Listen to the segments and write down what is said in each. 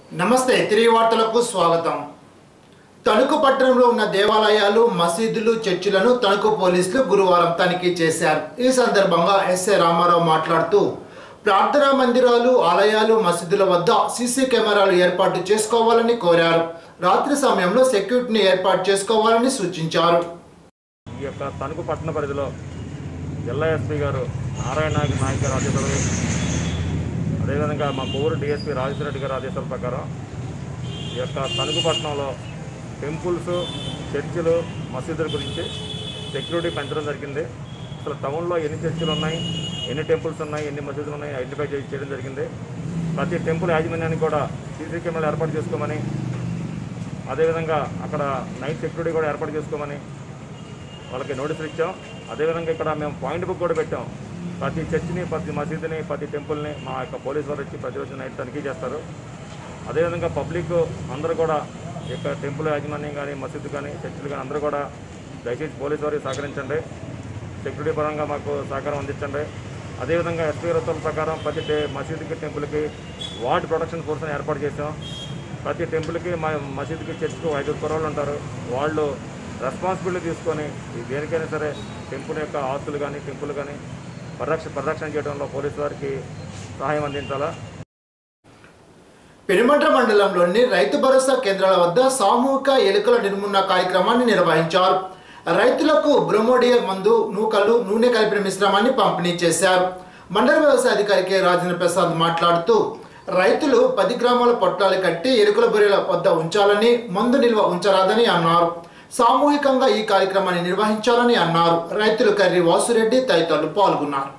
నమస్తే తిరిగి వార్తలకు స్వాగతం। తణుకు పట్టణంలో ఉన్న దేవాలయాలు, మసీదులు, చర్చిలను తణుకు పోలీసులు గురువారం తనిఖీ చేశారు। ఈ సందర్భంగా ఎస్ఐ రామారావు మాట్లాడుతూ ప్రార్థనా మందిరాలు, ఆలయాలు, మసీదుల వద్ద సీసీ కెమెరాలు ఏర్పాటు చేసుకోవాలని కోరారు। రాత్రి సమయంలో సెక్యూరిటీని ఏర్పాటు చేసుకోవాలని సూచించారు। ఈ యొక్క తణుకు పట్టణ పరిధిలో జిల్లా ఎస్పీ గారు నారాయణ నాయక్ గారి ఆదేశాలు, అదేవిధంగా మా కోవూరు డిఎస్పీ రాజేశ్వర రెడ్డి గారి ఆదేశాల ప్రకారం ఈ యొక్క తణుకు పట్టణంలో టెంపుల్స్, చర్చిలు, మసీదుల గురించి సెక్యూరిటీ పెంచడం జరిగింది। అసలు టౌన్లో ఎన్ని చర్చిలు ఉన్నాయి, ఎన్ని టెంపుల్స్ ఉన్నాయి, ఎన్ని మసీదులు ఉన్నాయి ఐడెంటిఫై చేయడం జరిగింది। ప్రతి టెంపుల్ యాజమాన్యాన్ని కూడా సీసీ కెమెరాలు ఏర్పాటు చేసుకోమని, అదేవిధంగా అక్కడ నైట్ సెక్యూరిటీ కూడా ఏర్పాటు చేసుకోమని వాళ్ళకి నోటీసులు ఇచ్చాం। అదేవిధంగా ఇక్కడ మేము పాయింట్ బుక్ కూడా పెట్టాం। ప్రతి చర్చిని, ప్రతి మసీదుని, ప్రతి టెంపుల్ని మా యొక్క పోలీసు వారు వచ్చి ప్రతిరోజు నైట్ తనిఖీ చేస్తారు। అదేవిధంగా పబ్లిక్ అందరూ కూడా ఈ యొక్క టెంపుల్ యాజమాన్యం కానీ, మసీదు కానీ, చర్చిలు కానీ అందరూ కూడా దయచేసి పోలీసు వారికి సహకరించండి, సెక్యూరిటీ పరంగా మాకు సహకారం అందించండి। అదేవిధంగా ఎస్పీ గారి ఉత్తర్వుల ప్రకారం ప్రతి మసీదుకి, టెంపుల్కి వార్డ్ ప్రొటెక్షన్ ఫోర్స్ని ఏర్పాటు చేసాం। ప్రతి టెంపుల్కి, మసీదుకి, చర్చికి 5 కుర్రోళ్ళు ఉంటారు। వాళ్ళు రెస్పాన్సిబిలిటీ తీసుకొని దేనికైనా సరే టెంపుల్ యొక్క ఆస్తులు కానీ, టెంపుల్ కానీ పరిరక్షణ చేయడంలో పోలీసు వారికి సహాయం అందించాలా। పెనుమంట్ర మండలంలోని రైతు భరోసా కేంద్రాల వద్ద సామూహిక ఎలుకల నిర్మూలన కార్యక్రమాన్ని నిర్వహించారు। రైతులకు బ్రోమోడియర్ మందు, నూకలు, నూనె కలిపిన మిశ్రమాన్ని పంపిణీ చేశారు। మండల వ్యవసాయ అధికారి కె రాజేంద్ర ప్రసాద్ మాట్లాడుతూ రైతులు 10 గ్రామాల పొట్లాలు కట్టి ఎలుకల బొరియల వద్ద ఉంచాలని, మందు నిల్వ ఉంచరాదని అన్నారు। సామూహికంగా ఈ కార్యక్రమాన్ని నిర్వహించాలని అన్నారు। రైతులు కర్రి వాసురెడ్డి తదితరులు పాల్గొన్నారు।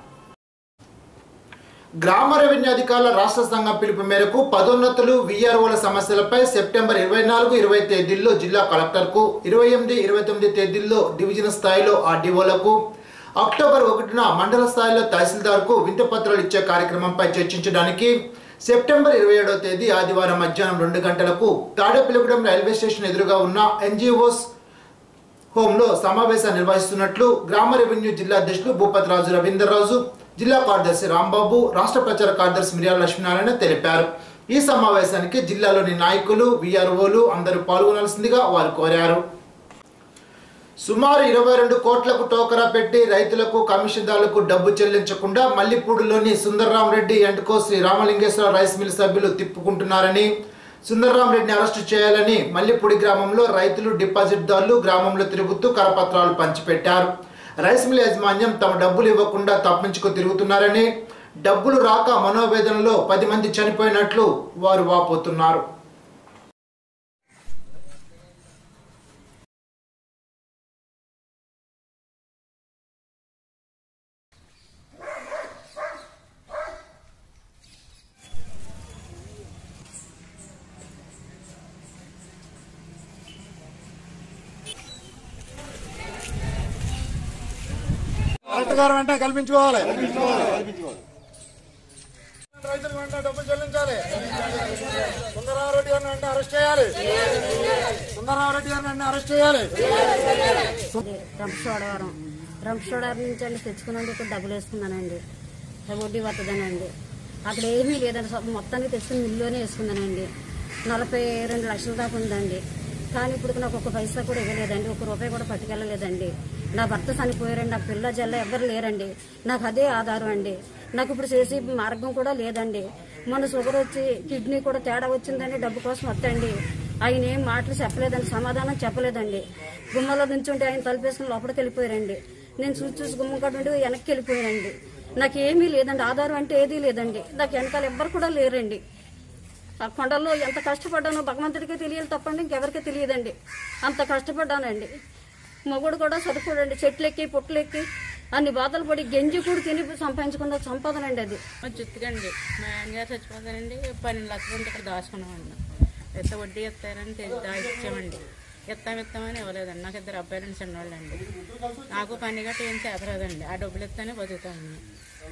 గ్రామ రెవెన్యూ అధికారుల రాష్ట్ర సంఘం పిలుపు మేరకు పదోన్నతులు, విఆర్ఓల సమస్యలపై సెప్టెంబర్ 24, 20 తేదీల్లో జిల్లా కలెక్టర్కు, 28, 29 తేదీల్లో డివిజన్ స్థాయిలో ఆర్డీఓలకు, అక్టోబర్ 1న మండల స్థాయిలో తహసీల్దార్కు వింతపత్రాలు ఇచ్చే కార్యక్రమంపై చర్చించడానికి సెప్టెంబర్ 27వ తేదీ ఆదివారం మధ్యాహ్నం 2 గంటలకు తాడేపల్లిగూడెం రైల్వే స్టేషన్ ఎదురుగా ఉన్న ఎన్జిఓస్ హోంలో సమావేశం నిర్వహిస్తున్నట్లు గ్రామ రెవెన్యూ జిల్లా అధ్యక్షులు భూపతిరాజు రవీంద్రరాజు, జిల్లా కార్యదర్శి రాంబాబు, రాష్ట్ర ప్రచార కార్యదర్శి మిర్యాల లక్ష్మీనారాయణ తెలిపారు। ఈ సమావేశానికి జిల్లాలోని నాయకులు, విఆర్ఓలు అందరూ పాల్గొనాల్సిందిగా వారు కోరారు। సుమారు 22 కోట్లకు టోకరా పెట్టి రైతులకు, కమిషన్దారులకు డబ్బు చెల్లించకుండా మల్లిపూడిలోని సుందర్రామరెడ్డి and co Shri Ramalingeswara rice mill సభ్యులు తిప్పుకుంటున్నారని, సుందర్రామరెడ్డిని అరెస్టు చేయాలని మల్లిపూడి గ్రామంలో రైతులు, డిపాజిట్దారులు గ్రామంలో తిరుగుతూ కరపత్రాలు పంచిపెట్టారు। రైస్ మిల్ యాజమాన్యం తమ డబ్బులు ఇవ్వకుండా తప్పించుకు తిరుగుతున్నారని, డబ్బులు రాక మనోవేదనలో 10 మంది చనిపోయినట్లు వారు వాపోతున్నారు। వెంటనే కల్పించుకోవాలి, రైతులు వెంటనే డబ్బులు చెల్లించాలి, సుందరరామరెడ్డి గారిని వెంటనే అరెస్ట్ చేయాలి, సుందరరామరెడ్డి గారిని వెంటనే అరెస్ట్ చేయాలి। రంపచోడవరం నుంచి అండి తెచ్చుకున్నందుకు డబ్బులు వేసుకున్నానండి, వడ్డీ పడుతుందనండి। అక్కడ ఏమీ లేదండి, మొత్తానికి తెచ్చుకుని మిల్లులోనే వేసుకున్నానండి। 42 లక్షల దాకా ఉందండి। కానీ ఇప్పుడు నాకు 1 పైసా కూడా ఇవ్వలేదండి, 1 రూపాయి కూడా పట్టుకెళ్ళలేదండి। నా భర్త చనిపోయారండి, నాకు పిల్ల జల్ల ఎవ్వరు లేరండి, నాకు అదే ఆధారం అండి। నాకు ఇప్పుడు చేసే మార్గం కూడా లేదండి। మొన్న షుగర్ వచ్చి కిడ్నీ కూడా తేడా వచ్చిందని డబ్బు కోసం వద్దండి, ఆయన ఏం మాటలు చెప్పలేదండి, సమాధానం చెప్పలేదండి। గుమ్మలో నుంచి ఉంటే ఆయన తలుపేసుకుని లోపలికి వెళ్ళిపోయారండి। నేను చూసి గుమ్మం కాడ ఉండి వెనక్కి వెళ్ళిపోయానండి। నాకు ఏమీ లేదండి, ఆధారం అంటే ఏదీ లేదండి। నాకు వెనకాల ఎవ్వరు కూడా లేరండి। ఆ కొండల్లో ఎంత కష్టపడ్డానో భగవంతుడికే తెలియాలి తప్పండి ఇంకెవరికి తెలియదండి, అంత కష్టపడ్డానండి। మొగుడు కూడా చదువుకోడండి, చెట్లెక్కి పుట్లెక్కి అన్ని బాధలు పడి గంజి కూడా తిని సంపాదించుకున్న సంపాదనండి అది। జుత్తుకండి మా ఆయనగారు చచ్చిపోతానండి, 12 లక్షలు ఉంటే ఇక్కడ దాచుకున్నామండి। ఎంత వడ్డీ ఇస్తారని ఇచ్చామండి, ఇస్తామని ఇవ్వలేదండి। నాకు 2 అబ్బాయిలు చిన్నవాళ్ళండి, నాకు పని గట్ట ఏం చేతరాదండి, ఆ డబ్బులు ఇస్తానే బతుకుతామండి।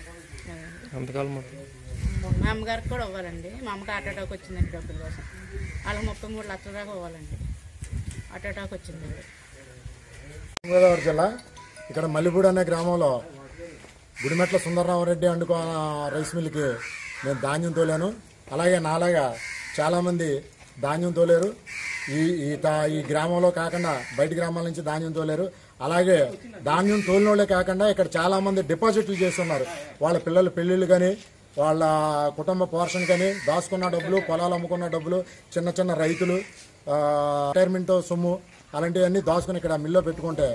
మా అమ్మగారికి కూడా ఇవ్వాలండి, మా అమ్మకి హార్ట్ అటాక్ వచ్చిందండి, డబ్బుల కోసం వాళ్ళకి 33 లక్షల దాకా ఇవ్వాలండి, హార్ట్ అటాక్ వచ్చిందండి। గోదావరి జిల్లా ఇక్కడ మల్లిపూడి అనే గ్రామంలో Gudimetla Sundararamareddy and co rice మిల్కి నేను ధాన్యం తోలాను। అలాగే నాలాగా చాలామంది ధాన్యం తోలేరు. ఈ గ్రామంలో కాకుండా బయట గ్రామాల నుంచి ధాన్యం తోలేరు. అలాగే ధాన్యం తోలినోళ్లే కాకుండా ఇక్కడ చాలామంది డిపాజిట్లు చేస్తున్నారు. వాళ్ళ పిల్లల పెళ్లిళ్ళు కానీ వాళ్ళ కుటుంబ పోషణ కానీ దాచుకున్న డబ్బులు, పొలాలు అమ్ముకున్న డబ్బులు, చిన్న చిన్న రైతులు రిటైర్మెంట్ సొమ్ము అలాంటివన్నీ దాచుకుని ఇక్కడ మిల్లో పెట్టుకుంటే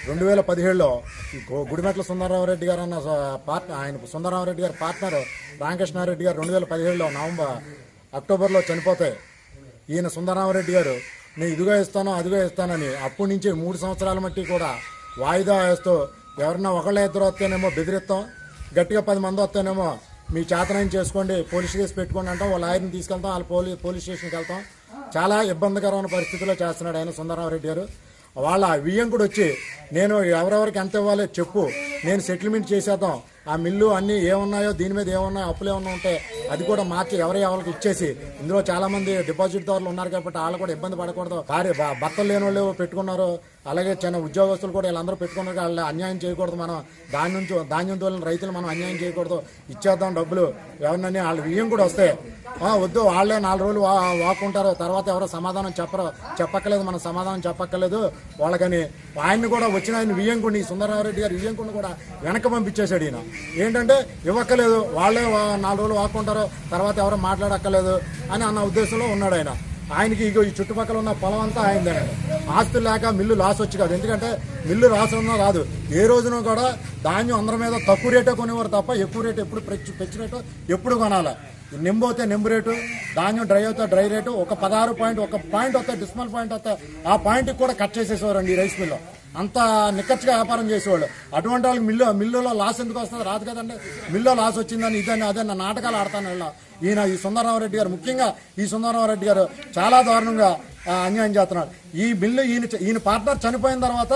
2017లో గుడిమెట్ల సుందరరామరెడ్డి గారు అన్న ఆయన సుందరరామరెడ్డి గారి పార్ట్నర్ రామకృష్ణారెడ్డి గారు 2017లో అక్టోబర్లో చనిపోతే ఈయన సుందరరామరెడ్డి గారు నేను ఇదిగో ఇస్తాను అదిగో ఇస్తానని అప్పటి నుంచి 3 సంవత్సరాల మట్టి కూడా వాయిదా వేస్తూ ఎవరన్నా ఒకళ్ళ ఇద్దరు వస్తేనేమో బెదిరిస్తాం, గట్టిగా 10 మంది వస్తేనేమో మీ చేతనాయం చేసుకోండి, పోలీస్ కేసు పెట్టుకోండి అంటాం. వాళ్ళ ఆయన్ని తీసుకెళ్తాం, వాళ్ళ పోలీస్ స్టేషన్కి వెళ్తాం. చాలా ఇబ్బందికరమైన పరిస్థితుల్లో చేస్తున్నాడు ఆయన సుందరరామరెడ్డి గారు. వాళ్ళ వియ్యంకుడు వచ్చి నేను ఎవరెవరికి ఎంత ఇవ్వాలి చెప్పు, నేను సెటిల్మెంట్ చేసేద్దాం, ఆ మిల్లు అన్నీ ఏమున్నాయో దీని మీద ఏమున్నాయో అప్పులు ఏమన్నా ఉంటే అది కూడా మార్చి ఎవరికి ఇచ్చేసి, ఇందులో చాలా మంది డిపాజిట్దారులు ఉన్నారు కాబట్టి వాళ్ళు కూడా ఇబ్బంది పడకూడదు, భర్తలు లేని వాళ్ళు పెట్టుకున్నారు, అలాగే చిన్న ఉద్యోగస్తులు కూడా వీళ్ళందరూ పెట్టుకున్నారు, వాళ్ళు అన్యాయం చేయకూడదు, మనం ధాన్యం తోలిన రైతులు మనం అన్యాయం చేయకూడదు, ఇచ్చేద్దాం డబ్బులు ఎవరినని వాళ్ళ వియ్యం కూడా వస్తే వద్దు వాళ్ళే 4 రోజులు వాక్కుంటారు, తర్వాత ఎవరో సమాధానం చెప్పక్కర్లేదు, మనం సమాధానం చెప్పక్కర్లేదు వాళ్ళకని ఆయన్ని కూడా వచ్చిన ఆయన వియ్యంకుడిని సుందరరామరెడ్డి గారు వియ్యంకుడిని కూడా వెనక్కి పంపించేశాడు. ఈయన ఏంటంటే ఇవ్వక్కలేదు, వాళ్ళే 4 రోజులు వాక్కుంటారు, తర్వాత ఎవరో మాట్లాడక్కర్లేదు అని అన్న ఉద్దేశంలో ఉన్నాడు ఆయన. ఆయనకి ఇగో ఈ చుట్టుపక్కల ఉన్న పొలం అంతా ఆయనదేనండి. ఆస్తులు లేక మిల్లు లాస్ వచ్చి కాదు, ఎందుకంటే మిల్లు లాస్ ఉన్నా రాదు. ఏ రోజున కూడా ధాన్యం అందరి మీద తక్కువ రేటే కొనేవారు తప్ప ఎక్కువ రేటు ఎప్పుడు పెంచి రేటు ఎప్పుడు కొనాలి. నింబు అయితే నింబు రేటు, ధాన్యం డ్రై అవుతే డ్రై రేటు, ఒక 16 పాయింట్ ఒక పాయింట్ వస్తే డిస్మల్ పాయింట్ వస్తే ఆ పాయింట్కి కూడా కట్ చేసేసేవారండి ఈ రైస్ మిల్లో. అంత నిక్కచ్చిగా వ్యాపారం చేసేవాళ్ళు. అటువంటి వాళ్ళకి మిల్లులో లాస్ ఎందుకు వస్తుంది? రాదు కదండి. మిల్లో లాస్ వచ్చిందని ఇదని అదన్న నాటకాలు ఆడతాను ఇలా. ఈ సుందరరామరెడ్డి గారు, ముఖ్యంగా ఈ సుందరరామరెడ్డి గారు చాలా దారుణంగా అన్యాయం చేస్తున్నాడు. ఈ బిల్లు ఈయన పార్ట్నర్ చనిపోయిన తర్వాత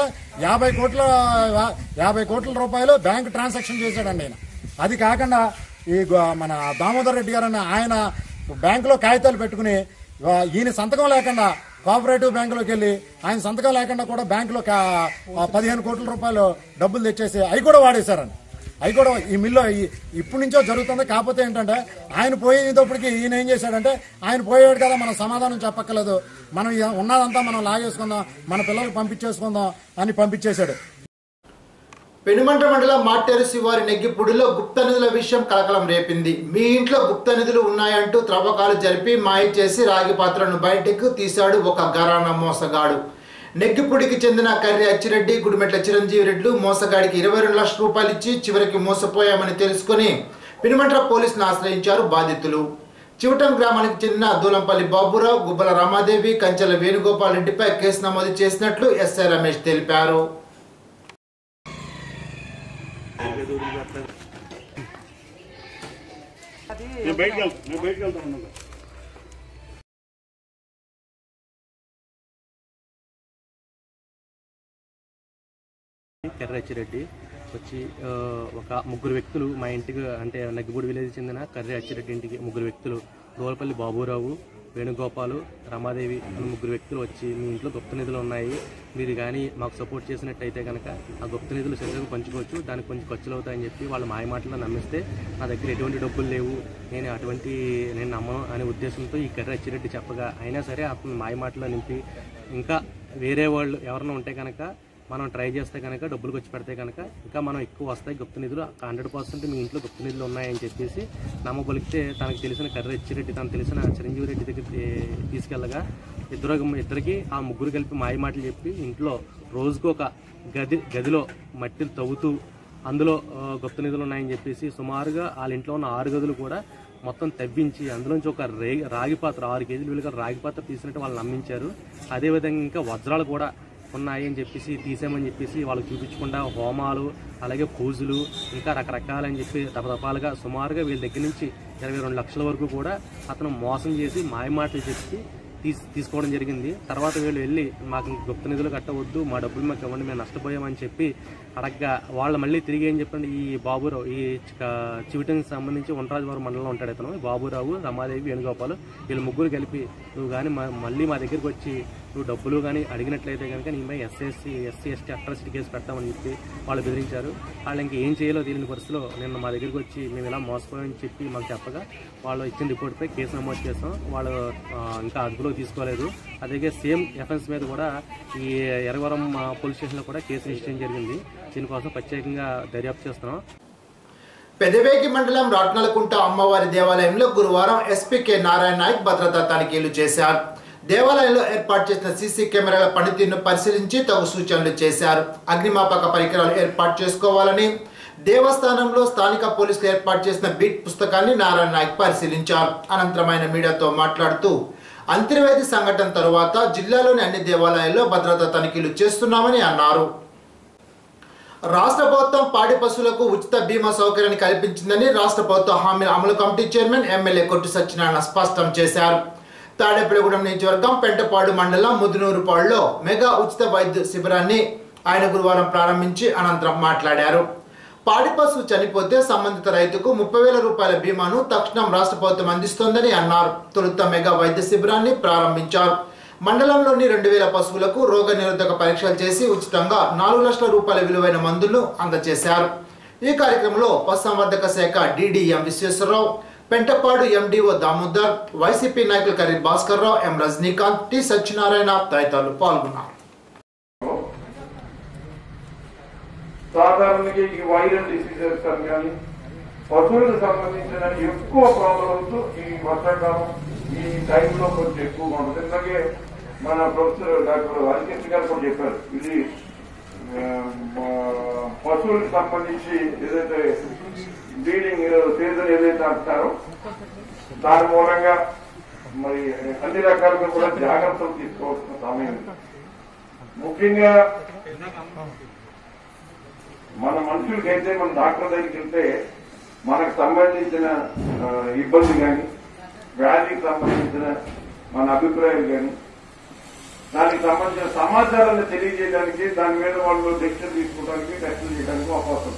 50 కోట్ల రూపాయలు బ్యాంకు ట్రాన్సాక్షన్ చేశాడండి ఆయన. అది కాకుండా ఈ మన దామోదర్ రెడ్డి గారు ఆయన బ్యాంకులో కాగితాలు పెట్టుకుని ఈయన సంతకం లేకుండా కోఆపరేటివ్ బ్యాంకులోకి వెళ్ళి ఆయన సంతకం లేకుండా కూడా బ్యాంకులో 15 కోట్ల రూపాయలు డబ్బులు తెచ్చేసి అవి కూడా వాడేశారండి. అవి కూడా ఈ మిల్లో ఇప్పటి నుంచో జరుగుతుంది. కాకపోతే ఏంటంటే ఆయన పోయేటప్పటికి ఈయన ఏం చేశాడంటే ఆయన పోయాడు కదా, మనం సమాధానం చెప్పక్కర్లేదు, మనం ఉన్నదంతా మనం లాగేసుకుందాం, మన పిల్లలకు పంపించేసుకుందాం అని పంపించేశాడు. పెనుమంట్ర మండలం మాటేరు శివారి నెగ్గిపూడిలో గుప్త నిధుల విషయం కలకలం రేపింది. మీ ఇంట్లో గుప్త నిధులు ఉన్నాయంటూ త్రవ్వకాలు జరిపి మాయ చేసి రాగి పాత్రను బయటకు తీశాడు ఒక ఘరానా మోసగాడు. నెగ్గిపూడికి చెందిన కర్రి అచ్చిరెడ్డి, గుడిమెట్ల చిరంజీవి రెడ్లు మోసగాడికి 22 లక్షల రూపాయలు ఇచ్చి చివరికి మోసపోయామని తెలుసుకుని పెనుమంట్ర పోలీసును ఆశ్రయించారు బాధితులు. చివటం గ్రామానికి చెందిన దూలంపల్లి బాబురావు, గుబ్బల రామాదేవి, కంచెల వేణుగోపాల్ రెడ్డిపై కేసు నమోదు చేసినట్లు ఎస్ఐ రమేష్ తెలిపారు. కర్రి అచ్చిరెడ్డి వచ్చి ఒక 3 వ్యక్తులు మా ఇంటికి, అంటే నగ్గిపూడి విలేజ్ చెందిన కర్రి అచ్చిరెడ్డి ఇంటికి 3 వ్యక్తులు, దోలపల్లి బాబురావు, వేణుగోపాలు, రమాదేవి అని 3 వ్యక్తులు వచ్చి మీ ఇంట్లో గుప్త నిధులు ఉన్నాయి, మీరు కానీ మాకు సపోర్ట్ చేసినట్టయితే కనుక ఆ గుప్త నిధులు సరిగ్గా పంచుకోవచ్చు, దానికి కొంచెం ఖర్చులు అవుతాయని చెప్పి వాళ్ళ మాయ మాటల్లో నమ్మిస్తే నా దగ్గర ఎటువంటి డబ్బులు లేవు, నేను నమ్మను అనే ఉద్దేశంతో ఈ కర్రి అచ్చిరెడ్డి చెప్పగా అయినా సరే అతను మాయ మాటల్లో నింపి ఇంకా వేరే వాళ్ళు ఎవరైనా ఉంటే కనుక మనం ట్రై చేస్తే కనుక డబ్బులు వచ్చి పెడితే కనుక ఇంకా మనం ఎక్కువ వస్తాయి గుప్త నిధులు, 100% మీ ఇంట్లో గుప్త నిధులు ఉన్నాయని చెప్పేసి నమ్మబలికితే తనకు తెలిసిన కర్రి అచ్చిరెడ్డి, తనకు తెలిసిన చిరంజీవి రెడ్డి దగ్గర తీసుకెళ్ళగా ఇద్దరికి ఆ 3 కలిపి మాయ మాటలు చెప్పి ఇంట్లో రోజుకు ఒక గదిలో మట్టిని తవ్వుతూ అందులో గుప్త నిధులు ఉన్నాయని చెప్పేసి సుమారుగా వాళ్ళ ఇంట్లో ఉన్న 6 గదులు కూడా మొత్తం తవ్వించి అందులోంచి ఒక రాగి పాత్ర 6 కేజీల విలువ రాగి పాత్ర తీసినట్టు వాళ్ళు నమ్మించారు. అదేవిధంగా ఇంకా వజ్రాలు కూడా ఉన్నాయి అని చెప్పేసి తీసామని చెప్పేసి వాళ్ళకి చూపించకుండా హోమాలు, అలాగే పూజలు, ఇంకా రకరకాలని చెప్పి తపతపాలుగా సుమారుగా వీళ్ళ దగ్గర నుంచి 22 లక్షల వరకు కూడా అతను మోసం చేసి మాయమాటలు చెప్పి తీసుకోవడం జరిగింది. తర్వాత వీళ్ళు వెళ్ళి మాకు గుప్త నిధులు కట్టవద్దు, మా డబ్బులు మాకు ఇవ్వండి, మేము నష్టపోయామని చెప్పి అడగ్గా వాళ్ళు మళ్ళీ తిరిగి ఏం చెప్పండి, ఈ బాబురావు ఈ చివిటంకి సంబంధించి ఒంటరాజవరం మండలంలో ఉంటాడు ఇతను, బాబురావు, రమాదేవి, వేణుగోపాలు, వీళ్ళు 3 కలిపి నువ్వు కానీ మళ్ళీ మా దగ్గరికి వచ్చి నువ్వు డబ్బులు కానీ అడిగినట్లయితే కనుక నీపై ఎస్సీ ఎస్టీ అట్రాసిటీ కేసు పెడతామని చెప్పి వాళ్ళు బెదిరించారు. వాళ్ళు ఇంకా ఏం చేయాలో తెలియని పరిస్థితిలో నిన్న మా దగ్గరికి వచ్చి మేము ఇలా మోసపోయామని చెప్పి మాకు చెప్పగా వాళ్ళు ఇచ్చిన రిపోర్ట్పై కేసు నమోదు చేస్తాం. వాళ్ళు ఇంకా అదుపులో తీసుకోలేదు. అదే సేమ్ ఎఫెన్స్ మీద కూడా ఈ ఎర్రవరం పోలీస్ స్టేషన్లో కూడా కేసు రిజిస్టర్ జరిగింది. దీనికోసం ప్రత్యేకంగా దర్యాప్తు చేస్తున్నాం. పెదవేగి మండలం రాట్నలకుంట అమ్మవారి దేవాలయంలో గురువారం ఎస్పీ కె నారాయణ నాయక్ భద్రతా తనిఖీలు చేశారు. దేవాలయంలో ఏర్పాటు చేసిన సీసీ కెమెరాల పనితీరును పరిశీలించి తగు సూచనలు చేశారు. అగ్నిమాపక పరికరాలు ఏర్పాటు చేసుకోవాలని దేవస్థానంలో స్థానిక పోలీసులు ఏర్పాటు చేసిన బీట్ పుస్తకాన్ని నారాయణ నాయక్ పరిశీలించారు. అనంతరం ఆయన మీడియాతో మాట్లాడుతూ అంతర్వేది సంఘటన తరువాత జిల్లాలోని అన్ని దేవాలయాల్లో భద్రతా తనిఖీలు చేస్తున్నామని అన్నారు. రాష్ట్ర ప్రభుత్వం పాడి పశువులకు ఉచిత బీమా సౌకర్యాన్ని కల్పించిందని రాష్ట్ర ప్రభుత్వ హామీల అమలు కమిటీ చైర్మన్ ఎమ్మెల్యే కొట్టు సత్యనారాయణ స్పష్టం చేశారు. తాడేపల్లిగూడెం నియోజకవర్గం పెంటపాడు మండలం ముదునూరుపాడులో మెగా ఉచిత వైద్య శిబిరాన్ని ఆయన గురువారం ప్రారంభించి అనంతరం మాట్లాడారు. పాడి పశువు చనిపోతే సంబంధిత రైతుకు 30,000 రూపాయల బీమాను తక్షణం రాష్ట్ర ప్రభుత్వం అందిస్తోందని అన్నారు. తొలుత మెగా వైద్య శిబిరాన్ని ప్రారంభించారు. మండలంలోని 2,000 పశువులకు రోగ నిరోధక పరీక్షలు చేసి ఉచితంగా 4 లక్షల రూపాయల విలువైన మందులను అందజేశారు. ఈ కార్యక్రమంలో పశుసంవర్ధక శాఖ DDM Visweswararao, Pentapadu MDO Damodar, YCP నాయకులు కర్రీ భాస్కర్ రావు, ఎం రజనీకాంత్, టి సత్యనారాయణ తదితరులు పాల్గొన్నారు. సాధారణంగా ఈ వైరల్ డిసీజెస్ కానీ పశువులకు సంబంధించిన ఎక్కువ ప్రాబ్లమ్స్ ఈ వర్షాకాలం ఈ టైంలో కొంచెం ఎక్కువగా ఉంటుంది. ఎందుకంటే మన ప్రొఫెసర్ డాక్టర్ హరికృష్ణ గారు కూడా చెప్పారు, ఇది పశువులకు సంబంధించి ఏదైతే బ్రీడింగ్ సీజన్ ఏదైతే అంటారో దాని మూలంగా మరి అన్ని రకాలుగా కూడా జాగ్రత్తలు తీసుకోవాల్సిన సమయం. ముఖ్యంగా మన మనుషులకైతే మన డాక్టర్ దగ్గరికి వెళ్తే మనకు సంబంధించిన ఇబ్బంది కానీ వ్యాధికి సంబంధించిన మన అభిప్రాయాలు కానీ దానికి సంబంధించిన సమాచారాన్ని తెలియజేయడానికి దాని మీద వాళ్ళు డెసిషన్ తీసుకోవడానికి టెస్టులు చేయడానికి అవకాశం.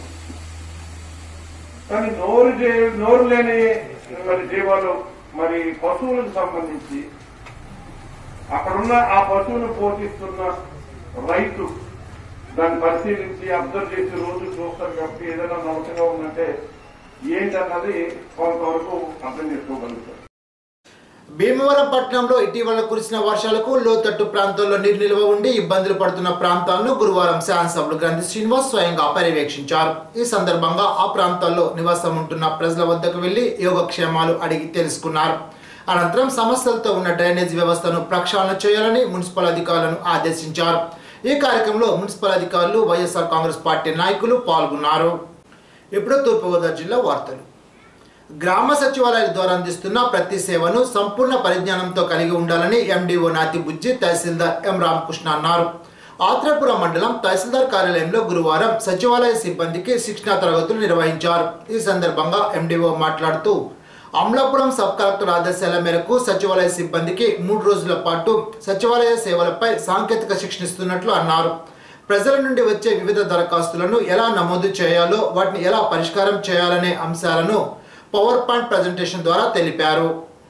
కానీ నోరు లేని మరి జీవాలు మరి పశువులకు సంబంధించి అక్కడున్న ఆ పశువును పోషిస్తున్న రైతు దాన్ని పరిశీలించి అబ్జర్వ్ చేసి రోజు చూస్తారు కాబట్టి ఏదైనా నమ్మకంగా ఉందంటే ఏంటన్నది కొంతవరకు అర్థం చేసుకోగలుగుతారు. భీమవరం పట్టణంలో ఇటీవల కురిసిన వర్షాలకు లోతట్టు ప్రాంతాల్లో నీరు నిల్వ ఉండి ఇబ్బందులు పడుతున్న ప్రాంతాలను గురువారం శాసనసభ్యులు గ్రంథి శ్రీనివాస్ స్వయంగా పర్యవేక్షించారు. ఈ సందర్భంగా ఆ ప్రాంతాల్లో నివాసం ఉంటున్న ప్రజల వద్దకు వెళ్లి యోగక్షేమాలు అడిగి తెలుసుకున్నారు. అనంతరం సమస్యలతో ఉన్న డ్రైనేజ్ వ్యవస్థను ప్రక్షాళన చేయాలని మున్సిపల్ అధికారులను ఆదేశించారు. ఈ కార్యక్రమంలో మున్సిపల్ అధికారులు, వైఎస్ఆర్ కాంగ్రెస్ పార్టీ నాయకులు పాల్గొన్నారు. ఇప్పుడు తూర్పుగోదావరి జిల్లా వార్తలు. గ్రామ సచివాలయాల ద్వారా అందిస్తున్న ప్రతి సేవను సంపూర్ణ పరిజ్ఞానంతో కలిగి ఉండాలని MDO నాతి బుజ్జి, తహసీల్దార్ ఎం రామకృష్ణ అన్నారు. ఆత్రేపురం మండలం తహసీల్దార్ కార్యాలయంలో గురువారం సచివాలయ సిబ్బందికి శిక్షణా తరగతులు నిర్వహించారు. ఈ సందర్భంగా MDO మాట్లాడుతూ అమలాపురం సబ్ కలెక్టర్ ఆదేశాల మేరకు సచివాలయ సిబ్బందికి 3 రోజుల పాటు సచివాలయ సేవలపై సాంకేతిక శిక్షణ ఇస్తున్నట్లు అన్నారు. ప్రజల నుండి వచ్చే వివిధ దరఖాస్తులను ఎలా నమోదు చేయాలో, వాటిని ఎలా పరిష్కారం చేయాలనే అంశాలను పవర్ పాయింట్ ప్రజెంటేషన్ ద్వారా తెలిపారు.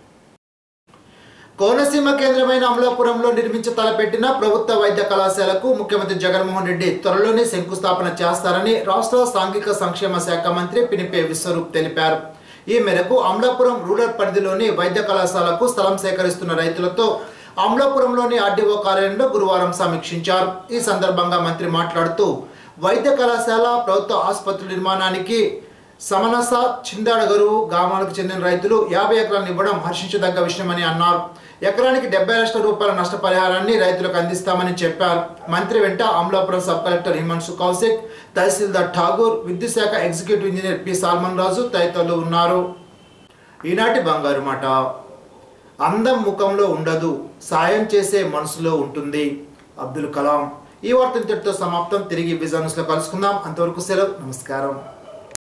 కోనసీమ కేంద్రమైన అమలాపురంలో నిర్మించ తలపెట్టిన ప్రభుత్వ వైద్య కళాశాలకు ముఖ్యమంత్రి జగన్మోహన్ రెడ్డి త్వరలోనే శంకుస్థాపన చేస్తారని రాష్ట్ర సాంఘిక సంక్షేమ శాఖ మంత్రి పినిపే విశ్వరూప్ తెలిపారు. ఈ మేరకు అమలాపురం రూరల్ పరిధిలోని వైద్య కళాశాలకు స్థలం సేకరిస్తున్న రైతులతో అమలాపురంలోని RDO కార్యాలయంలో గురువారం సమీక్షించారు. ఈ సందర్భంగా మంత్రి మాట్లాడుతూ వైద్య కళాశాల, ప్రభుత్వ ఆసుపత్రుల నిర్మాణానికి సమనస, చిందాడగరువు గ్రామాలకు చెందిన రైతులు 50 ఎకరాలను ఇవ్వడం హర్షించదగ్గ విషయమని అన్నారు. ఎకరానికి 70 లక్షల రూపాయల నష్టపరిహారాన్ని రైతులకు అందిస్తామని చెప్పారు. మంత్రి వెంట అమలాపురం సబ్ కలెక్టర్ హిమాన్షు కౌశిక్, తహసీల్దార్ ఠాగూర్, విద్యుత్ శాఖ executive engineer P Solomon Raju తదితరులు ఉన్నారు. ఈనాటి బంగారు మాట. అందం ముఖంలో ఉండదు, సాయం చేసే మనసులో ఉంటుంది. అబ్దుల్ కలాం. ఈ వార్త ఇంతటితో సమాప్తం. తిరిగి విజన్ న్యూస్లో కలుసుకుందాం. అంతవరకు సెలవు. నమస్కారం.